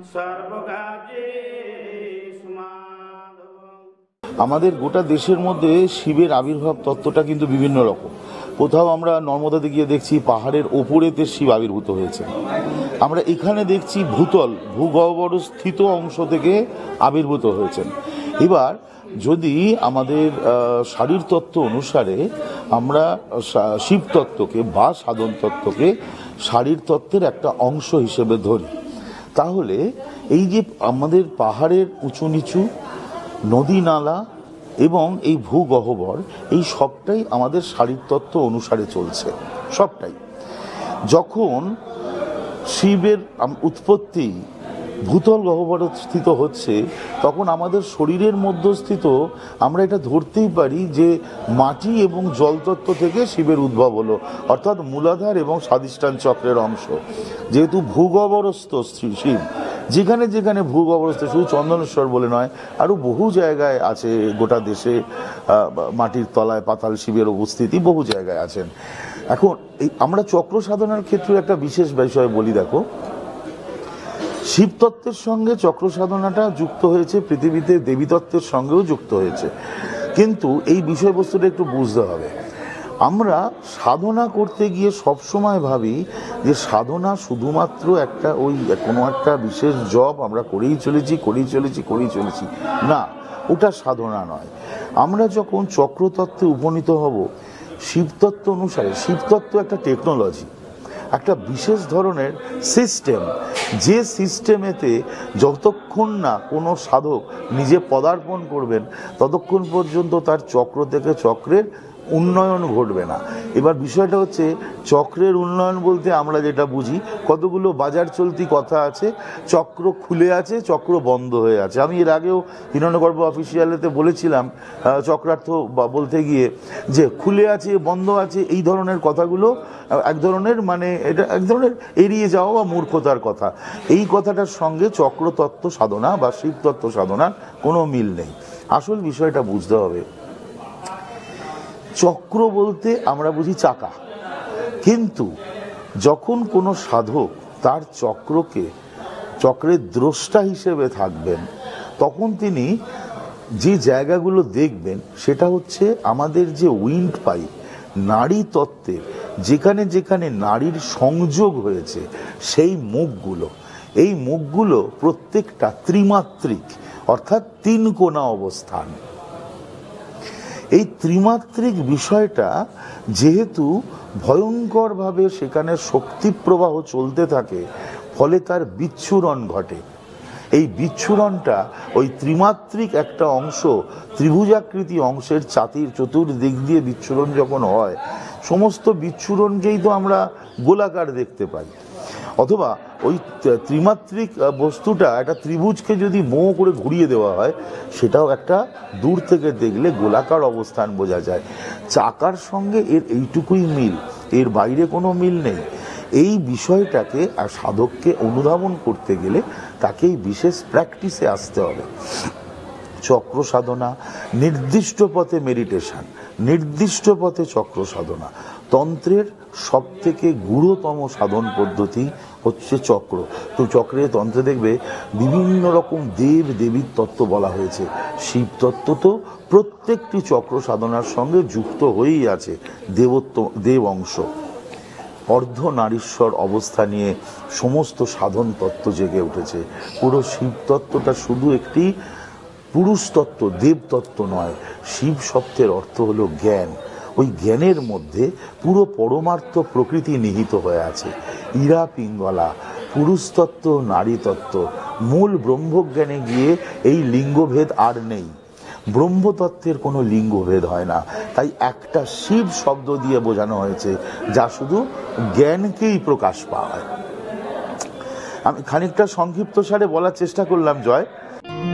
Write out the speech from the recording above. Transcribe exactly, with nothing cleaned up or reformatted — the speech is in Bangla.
আমাদের গোটা দেশের মধ্যে শিবের আবির্ভাব তত্ত্বটা কিন্তু বিভিন্ন রকম। কোথাও আমরা নর্মদাতে গিয়ে দেখছি পাহাড়ের ওপরেতে শিব আবির্ভূত হয়েছে, আমরা এখানে দেখছি ভূতল ভূগর্ভস্থ স্থিত অংশ থেকে আবির্ভূত হয়েছেন। এবার যদি আমাদের শারীর তত্ত্ব অনুসারে আমরা শিব তত্ত্বকে বা সাধন তত্ত্বকে শারীর তত্ত্বের একটা অংশ হিসেবে ধরি, তাহলে এই যে আমাদের পাহাড়ের উঁচু নিচু, নদী নালা এবং এই ভূগহ্বর, এই সবটাই আমাদের শারীরতত্ত্ব অনুসারে চলছে, সবটাই। যখন শিবের উৎপত্তি ভূতল গহ্বরে স্থিত হচ্ছে, তখন আমাদের শরীরের মধ্যস্থিত আমরা এটা ধরতেই পারি যে মাটি এবং জলতত্ত্ব থেকে শিবের উদ্ভব হলো, অর্থাৎ মূলাধার এবং স্বাধিষ্ঠান চক্রের অংশ। যেহেতু ভূগর্ভস্থ শিব, যেখানে যেখানে ভূগর্ভস্থ, শুধু চন্দনেশ্বর বলে নয়, আরও বহু জায়গায় আছে গোটা দেশে, মাটির তলায় পাতাল শিবের উপস্থিতি বহু জায়গায় আছেন। এখন এই আমরা চক্র সাধনার ক্ষেত্রে একটা বিশেষ বিষয় বলি, দেখো, শিবতত্ত্বের সঙ্গে চক্র সাধনাটা যুক্ত হয়েছে, পৃথিবীতে দেবীতত্ত্বের সঙ্গেও যুক্ত হয়েছে, কিন্তু এই বিষয়বস্তুটা একটু বুঝতে হবে। আমরা সাধনা করতে গিয়ে সবসময় ভাবি যে সাধনা শুধুমাত্র একটা ওই কোনো একটা বিশেষ জব আমরা করেই চলেছি করেই চলেছি করেই চলেছি না, ওটা সাধনা নয়। আমরা যখন চক্রতত্ত্বে উপনীত হব শিবতত্ত্ব অনুসারে, শিবতত্ত্ব একটা টেকনোলজি, একটা বিশেষ ধরনের সিস্টেম, যে সিস্টেমেতে যতক্ষণ না কোনো সাধক নিজে পদার্পণ করবেন ততক্ষণ পর্যন্ত তার চক্র থেকে চক্রের উন্নয়ন ঘটবে না। এবার বিষয়টা হচ্ছে, চক্রের উন্নয়ন বলতে আমরা যেটা বুঝি, কতগুলো বাজার চলতি কথা আছে, চক্র খুলে আছে, চক্র বন্ধ হয়ে আছে। আমি এর আগেও হিরণ্যগর্ভ অফিসিয়ালেতে বলেছিলাম চক্রার্থ বলতে গিয়ে যে খুলে আছে বন্ধ আছে, এই ধরনের কথাগুলো এক ধরনের মানে এটা এক ধরনের এড়িয়ে যাওয়া বা মূর্খতার কথা। এই কথাটার সঙ্গে চক্রতত্ত্ব সাধনা বা শিবতত্ত্ব সাধনার কোনো মিল নেই। আসল বিষয়টা বুঝতে হবে, চক্র বলতে আমরা বুঝি চাকা, কিন্তু যখন কোনো সাধক তার চক্রকে চক্রের দ্রষ্টা হিসেবে থাকবেন, তখন তিনি যে জায়গাগুলো দেখবেন সেটা হচ্ছে আমাদের যে উইন্ড পাইপ, নাড়ি তত্ত্বের যেখানে যেখানে নাড়ির সংযোগ হয়েছে সেই মুখগুলো। এই মুখগুলো প্রত্যেকটা ত্রিমাত্রিক, অর্থাৎ তিন কোণা অবস্থান। এই ত্রিমাত্রিক বিষয়টা যেহেতু ভয়ঙ্করভাবে সেখানে শক্তি প্রবাহ চলতে থাকে, ফলে তার বিচ্ছুরণ ঘটে। এই বিচ্ছুরণটা ওই ত্রিমাত্রিক একটা অংশ, ত্রিভুজাকৃতি অংশের চাতির চতুর্দিক দিয়ে বিচ্ছুরণ যখন হয়, সমস্ত বিচ্ছুরণকেই তো আমরা গোলাকার দেখতে পাই। অথবা ওই ত্রিমাত্রিক বস্তুটা একটা ত্রিভুজকে যদি মোহ করে ঘুরিয়ে দেওয়া হয়, সেটাও একটা দূর থেকে দেখলে গোলাকার অবস্থান বোঝা যায়। চাকার সঙ্গে এর এইটুকুই মিল, এর বাইরে কোনো মিল নেই। এই বিষয়টাকে আর সাধককে অনুধাবন করতে গেলে তাকে এই বিশেষ প্র্যাকটিসে আসতে হবে। চক্র সাধনা, নির্দিষ্ট পথে মেডিটেশন, নির্দিষ্ট পথে চক্র সাধনা। তন্ত্রের সব থেকে গূঢ়তম সাধন পদ্ধতি হচ্ছে চক্র। তো চক্রের তন্ত্রে দেখবে বিভিন্ন রকম দেব দেবীর তত্ত্ব বলা হয়েছে। শিব তত্ত্ব তো প্রত্যেকটি চক্র সাধনার সঙ্গে যুক্ত হয়েই আছে, দেবত্ব দেব অংশ। অর্ধ নারীশ্বর অবস্থা নিয়ে সমস্ত সাধন তত্ত্ব জেগে উঠেছে। পুরো শিব তত্ত্বটা শুধু একটি পুরুষ তত্ত্ব, দেবতত্ত্ব নয়। শিব শব্দের অর্থ হলো জ্ঞান। ওই জ্ঞানের মধ্যে পুরো পরমার্থ প্রকৃতি নিহিত হয়ে আছে। ইরা পিঙ্গলা, পুরুষতত্ত্ব, নারী তত্ত্ব। মূল ব্রহ্মজ্ঞানে গিয়ে এই লিঙ্গভেদ আর নেই। ব্রহ্মতত্ত্বের কোনো লিঙ্গভেদ হয় না। তাই একটা শিব শব্দ দিয়ে বোঝানো হয়েছে যা শুধু জ্ঞানকেই প্রকাশ পায়। আমি খানিকটা সংক্ষিপ্ত সারে বলার চেষ্টা করলাম, জয়।